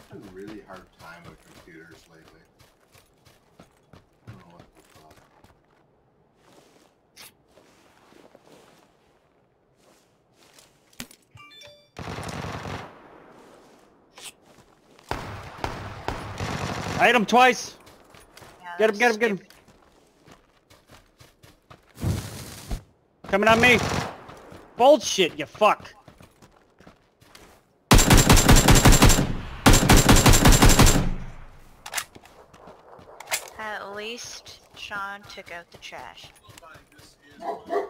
having a really hard time with computers lately. I don't know what the fuck. I hit him twice. Yeah, Get him, get him, get him. Coming on me. Bullshit, you fuck. At least Sean took out the trash.